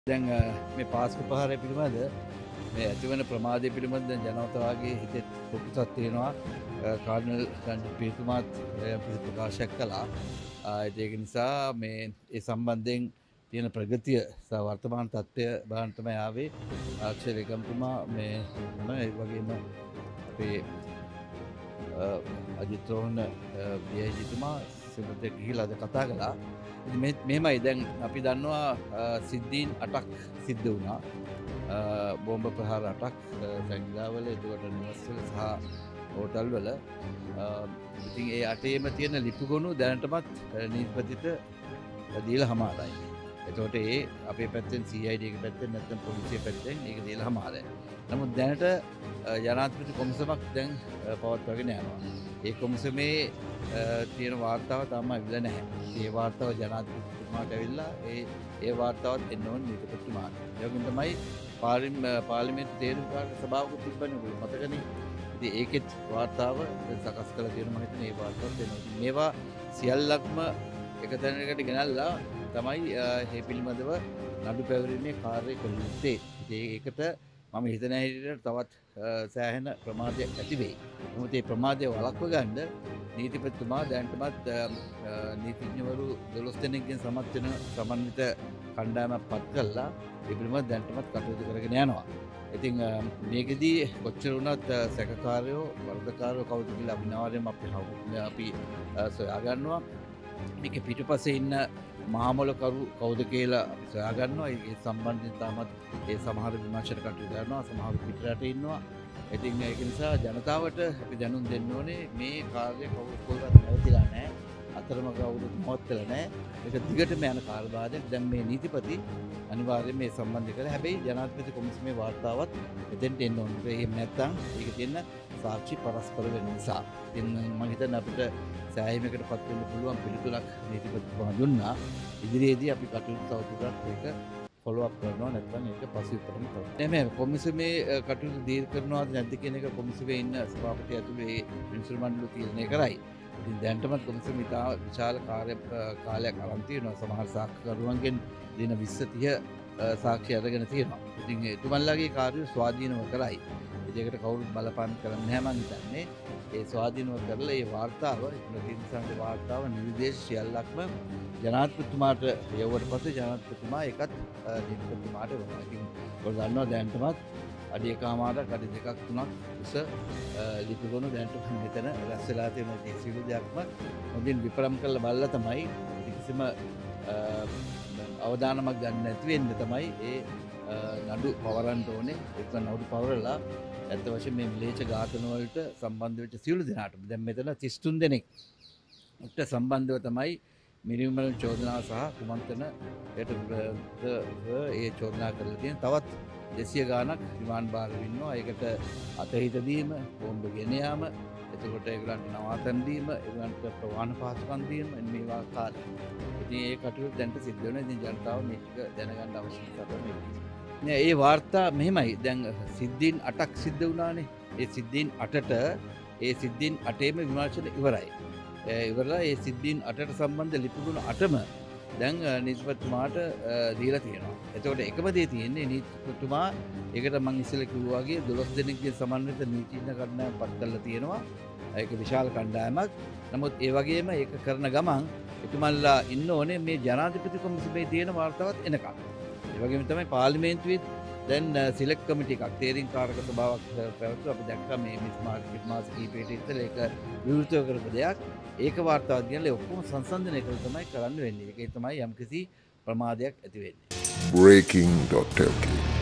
දැන් මේ පාස්කු පහරය පිළිබඳ මේ ඇතිවන ප්‍රමාදය පිළිබඳ ජනතාවගේ හිතෙත් කොකුසක් තියෙනවා. කාර්නල් රන්ජිත් පීතුමාත් ප්‍රකාශයක් කළා. ඒක නිසා මේ ඒ සම්බන්ධයෙන් තියෙන ප්‍රගතිය සහ වර්තමාන තත්ත්වය බලන්න තමයි ආවේ. අක්ෂය ලේකම්තුමා මේ ඒ වගේම අපේ අජිත් රෝහණ විජේතුමා සිමට ගිහිලා අද කතා කළා. මෙහෙමයි දැන් අපි දන්නවා සිද්ධීන් 8ක් සිද්ධ වුණා. බෝම්බ ප්‍රහාර 8ක් සංගිලාවල එතකොට නිවස්වල සහ හෝටල්වල. ඉතින් ඒ 8ේම තියෙන ලිපිගොනු දැනටමත් නීතිපතිට දීලා හමාරයි. එතකොට ඒ අපේ පැත්තෙන් CID එක පැත්තෙන් නැත්නම් පොලිසිය පැත්තෙන් ඒක දීලා හමාරයි. නමුත් දැනට ජනාධිපති කොමිසමක් දැන් පවත්වාගෙන යනවා. ඒ කොමිසමේ තියෙන වාර්තාව තාම අවිල නැහැ. ඒ වාර්තාව ජනාධිපතිතුමාට ඇවිල්ලා ඒ වාර්තාවත් එන්න ඕන නීතිපතිතුමාට. ඒ වගේම තමයි පාර්ලිමේන්තු තේරීම් සභාවකුත් තිබ්බනේ ඔයගොල්ලෝ මතකනේ. ඉතින් ඒකෙත් වාර්තාව සකස් කරලා තියෙනවා මම හිතන්නේ ඒ වාර්තාවත් එනවා. මේවා සියල්ලක්ම එක තැනකට ගෙනල්ලා තමයි මේ පිළිබඳව නඩු පැවරීමේ කාර්යය කළ යුත්තේ. ඒකට මම හිතන හැටියට තවත් සෑහෙන ප්‍රමාදයක් ඇති වෙයි. නමුත් මේ ප්‍රමාදය වළක්ව ගන්න නීතිපතිතුමා දැනටමත් නීතිඥවරු 12 දෙනෙක්ගෙන් සමත් වෙන සමන්විත කණ්ඩායමක් පත් කළා. ඒ පිළිබඳව දැනටමත් කටයුතු කරගෙන යනවා. ඉතින් මේකෙදී කොච්චර වුණත් සැකකාරයෝ වරදකාරයෝ කවුද කියලා අනිවාර්යයෙන්ම අපි සොයා ගන්නවා. මේක පිටුපස්සේ ඉන්න මහමොලකරු කවුද කියලා අපි සොයා ගන්නවා. ඒ සම්බන්ධයෙන් තාමත් ඒ සමහර විමර්ශන කටයුතු කරනවා. සමහර පිටරට ඉන්නවා. ඉතින් ඒක නිසා ජනතාවට අපි දැනුම් දෙන්න ඕනේ මේ කාර්යය කවුරුත් නැවතිලා නැහැ. අතරමඟ කවුරුත් මොහොත්ලා නැහැ. ඒක දිගටම යන කාර්යභාරයක්. දැන් මේ නීතිපති අනිවාර්යයෙන් මේ සම්බන්ධ කරලා හැබැයි ජනාධිපති කොමිසමේ වාර්තාවත් එතෙන්ට එන්න ඕනේ. එහෙම නැත්නම් ඒක තියෙන සාක්ෂි පරස්පර වෙන නිසා. ඉතින් මම හිතන්නේ අපිට සෑහීමකට පත් වෙන්න පුළුවන් පිළිතුරක් නීතිපතිතුමා දුන්නා. ඉදිරියේදී අපි කටයුතු තවදුරටත් ඒක ෆොලෝ අප් කරනවා නැත්නම් ඒක පසුවිතරම කරනවා. එමේ කොමිසමේ කටයුතු දීර්ඝ කරනවාද නැද්ද කියන එක කොමිසමේ ඉන්න සභාපති ඇතුළේ විනිසුරු මණ්ඩල තීරණය කරයි. ඉතින් දැනටමත් කොමිසම ඉතා විශාල කාලයක් අරන් තියෙනවා. සමහර සාක්ෂිකරුවන්ගෙන් දින 20 30 සාක්ෂි අරගෙන තියෙනවා. ඉතින් එතුමන්ලාගේ කාර්යය ස්වාධීනව කරයි. ඒකට කවුරුත් බලපාන කරන්නේ නැහැ මං හිතන්නේ. ඒ ස්වාධීනව කරලා ඒ වාර්තාව නීතිසංග වාර්තාව නිර්දේශ සියල්ලක්ම ජනාධිපතිතුමාට යවුවට පස්සේ ජනාධිපතිතුමා ඒකත් නීතිපතිතුමාට වුණා. ඉතින් ඔයගොල්ලෝ දන්නවා දැනටමත් අඩිය කාමාරක් අඩි 2ක් 3ක් උස ලිපිගොනු දැනට මෙතන රැස් වෙලා තියෙන මේ සියලු දෙයක්ම හොඳින් විපරම් කරලා බලලා තමයි කිසිම අවදානමක් ගන්න නැති වෙන්න තමයි ඒ නඩු පවරන්න ඕනේ. ඒක නඩු පවරලා ඇත්ත වශයෙන් මේ මිලේච්ඡ ඝාතන වලට සම්බන්ධ වෙච්ච සියලු දෙනාටම දැන් මෙතන 33 දෙනෙක්ට සම්බන්ධව තමයි මිනිමරණ චෝදනාව සහ කුමන්ත්‍රණ ඒ චෝදනා කරලා තියෙන. තවත් 200 ගාණක් රිමාන්ඩ් බාර ඉන්නවා. ඒකට අතහිත දීම, බෝම්බ ගෙන යාම, එතකොට ඒගොල්ලන්ට නවාතන් දීම, ඒගොල්ලන්ට ප්‍රවාහන පහසුකම් දීම මේවා කාලේ. ඉතින් ඒ කටයුතු දැන්ට සිද්ධ වෙනවා. ඉතින් ජනතාව මේක දැනගන්න අවශ්‍ය නිසා තමයි මේ. ඒ වාර්තා මෙහෙමයි. දැන් සිද්ධීන් 8ක් සිද්ධ වුණානේ. ඒ සිද්ධීන් 8ට ඒ සිද්ධීන් 8ේම විමර්ශන ඉවරයි. ඉවරලා ඒ සිද්ධීන් 8ට සම්බන්ධ ලිපිගුණ 8ම දැන් නීතිපතිතුමාට දීලා තියෙනවා. එතකොට එකම දේ තියෙන්නේ නීතිපතිතුමා ඒකට මම ඉස්සෙල්ලා කිව්වා වගේ 12 දෙනෙක්ගේ සමන්විත නීතිඥ කණ්ඩායමක් පත් කරලා තියෙනවා. ඒක විශාල කණ්ඩායමක්. නමුත් ඒ වගේම ඒක කරන ගමන් එතුමන්ලා ඉන්න ඕනේ මේ ජනාධිපති කොමිසමේ තියෙන වාර්තාවත් එනකම්. ඒ වගේම තමයි පාර්ලිමේන්තුවේ දැන් සිලෙක්ට් කමිටි එකක් තේරීම් කාරක සභාවක් පැවැත්වුවා. අපි දැක්කා මේ මාස කිහිපයකට ඉස්සෙල්ලා ඒක විවෘතව කරපු දෙයක්. ඒක වාර්තාවක් ගෙනලා ඔක්කොම සංසන්දනය කරලා තමයි කරන්න වෙන්නේ. ඒකේ තමයි යම්කිසි ප්‍රමාදයක් ඇති වෙන්නේ. breaking.lk